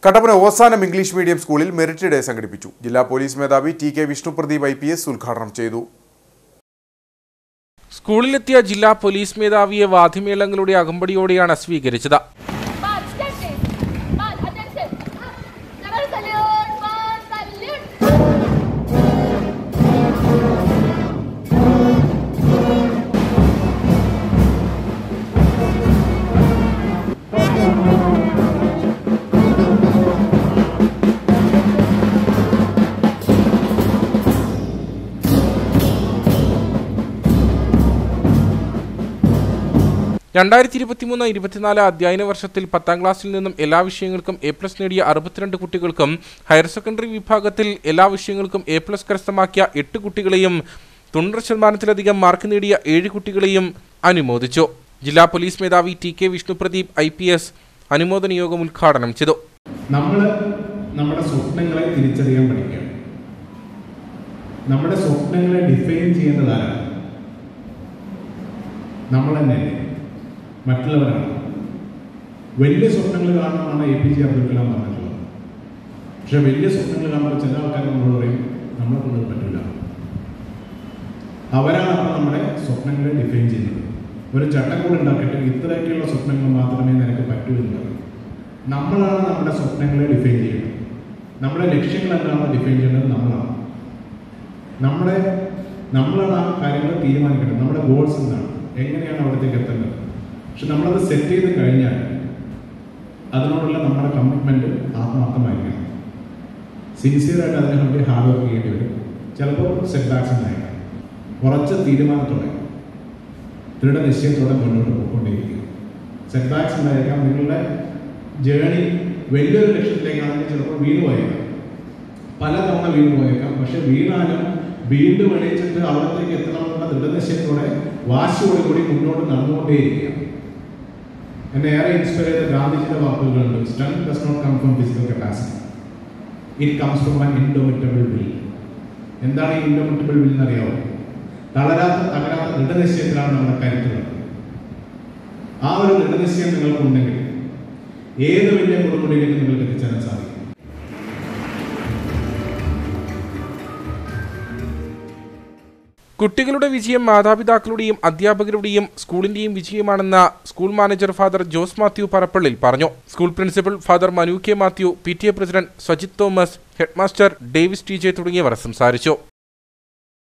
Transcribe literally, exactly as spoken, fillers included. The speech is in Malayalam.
കട്ടപ്പന ഓസാനം ഇംഗ്ലീഷ് മീഡിയം സ്കൂളിൽ മെറിറ്റ് ഡേ സംഘടിപ്പിച്ചു. ജില്ലാ പോലീസ് മേധാവി T K Vishnupradeep I P S ഉദ്ഘാടനം ചെയ്തു. സ്കൂളിലെത്തിയ ജില്ലാ പോലീസ് മേധാവിയെ വാദ്യമേളങ്ങളുടെ അകമ്പടിയോടെയാണ് സ്വീകരിച്ചത്. രണ്ടായിരത്തി ഇരുപത്തിമൂന്ന് ഇരുപത്തിനാല് അധ്യയന വർഷത്തിൽ പത്താം ക്ലാസ്സിൽ നിന്നും എല്ലാ വിഷയങ്ങൾക്കും എ പ്ലസ് നേടിയ അറുപത്തിരണ്ട് കുട്ടികൾക്കും ഹയർ സെക്കൻഡറി വിഭാഗത്തിൽ എല്ലാ വിഷയങ്ങൾക്കും എ പ്ലസ് കരസ്ഥമാക്കിയ എട്ട് കുട്ടികളെയും തൊണ്ണൂറ് ശതമാനത്തിലധികം മാർക്ക് നേടിയ ഏഴ് കുട്ടികളെയും അനുമോദിച്ചു. ജില്ലാ പോലീസ് മേധാവി T K Vishnupradeep I P S അനുമോദന യോഗം ഉദ്ഘാടനം ചെയ്തു. നമ്മൾ നമ്മുടെ സ്വപ്നങ്ങളെ തിരിച്ചറിയാൻ പഠിക്കണം. നമ്മുടെ സ്വപ്നങ്ങളെ ഡിഫൈൻ ചെയ്യേണ്ടതാണ് നമ്മൾ തന്നെ, മറ്റുള്ളവരാണ്. വലിയ സ്വപ്നങ്ങൾ കാണണമെന്നാണ് A P J Abdul Kalam പറഞ്ഞിട്ടുള്ളത്. പക്ഷെ വലിയ സ്വപ്നങ്ങൾ കാണുമ്പോൾ ചില ആൾക്കാർ നമ്മളോട് പറയും നമ്മളെ കൊണ്ട് പറ്റില്ല. അവരാണ് അപ്പോൾ നമ്മുടെ സ്വപ്നങ്ങളെ ഡിഫൈൻ ചെയ്യുന്നത്. ഒരു ചട്ടക്കൂട് ഉണ്ടാക്കിയിട്ട് ഇത്രയൊക്കെയുള്ള സ്വപ്നങ്ങൾ മാത്രമേ നിനക്ക് പറ്റൂ എന്ന് പറയും. നമ്മളാണ് നമ്മുടെ സ്വപ്നങ്ങളെ ഡിഫൈൻ ചെയ്യുന്നത്. നമ്മുടെ ലക്ഷ്യങ്ങൾ എന്താണെന്ന് ഡിഫൈൻ ചെയ്യുന്നത് നമ്മളാണ്. നമ്മുടെ നമ്മളാണ് ആ കാര്യങ്ങൾ തീരുമാനിക്കേണ്ടത്. നമ്മുടെ ഗോൾസ് എന്താണ്, എങ്ങനെയാണ് അവിടത്തേക്ക് എത്തേണ്ടത്. പക്ഷെ നമ്മളത് സെറ്റ് ചെയ്ത് കഴിഞ്ഞാൽ അതിനോടുള്ള നമ്മുടെ കമ്മിറ്റ്മെൻറ്റ് ആത്മാർത്ഥമായിരിക്കണം. സിൻസിയറായിട്ട് അതിന് വേണ്ടി ഹാർഡ് വർക്ക് ചെയ്യേണ്ടി വരും. ചിലപ്പോൾ സെറ്റ് ബാക്സ് ഉണ്ടായിരിക്കാം. കുറച്ച് തീരുമാനത്തോടെ ദൃഢനിശ്ചയത്തോടെ മുന്നോട്ട് പോയിക്കൊണ്ടേയിരിക്കുക. സെറ്റ് ബാക്സ് ഉണ്ടായിരിക്കാം. നിങ്ങളുടെ ജേണി വലിയൊരു ലക്ഷ്യത്തിലേക്കാണെങ്കിൽ ചിലപ്പോൾ വീണ് പോയേക്കാം, പലതവണ വീണ് പോയേക്കാം. പക്ഷെ വീണാലും വീണ്ടും എണീച്ചിട്ട് അവിടത്തേക്ക് എത്തണമെന്നുള്ള ദൃഢനിശ്ചയത്തോടെ വാശിയോടുകൂടി മുന്നോട്ട് നടന്നുകൊണ്ടേയിരിക്കുക. എന്നെ ഏറെ ഇൻസ്പയർ ചെയ്ത ഗാന്ധിജിയുടെ വാക്കുകളുണ്ട്. Strength does not come from physical capacity, it comes from an indomitable will. എന്താണ് ഈ ഇൻഡോമിറ്റബിൾ വിൽ എന്നറിയാവോ? തളരാത്ത തകരാത്ത ദൃഢനിശ്ചയത്തിലാണ് നമ്മുടെ കരുത്തുള്ളത്. ആ ഒരു ദൃഢനിശ്ചയം നിങ്ങൾക്കുണ്ടെങ്കിൽ ഏത് വലിയ കൊടുമുടിയിലേക്ക് നിങ്ങൾക്ക് എത്തിച്ചേരാൻ സാധിക്കും. കുട്ടികളുടെ വിജയം മാതാപിതാക്കളുടെയും അധ്യാപകരുടെയും സ്കൂളിന്റെയും വിജയമാണെന്ന് school manager father Jose Mathew Parappallil പറഞ്ഞു. School principal father Manu K Mathew, P T A president Sajith Thomas, headmaster Davis T J തുടങ്ങിയവർ സംസാരിച്ചു.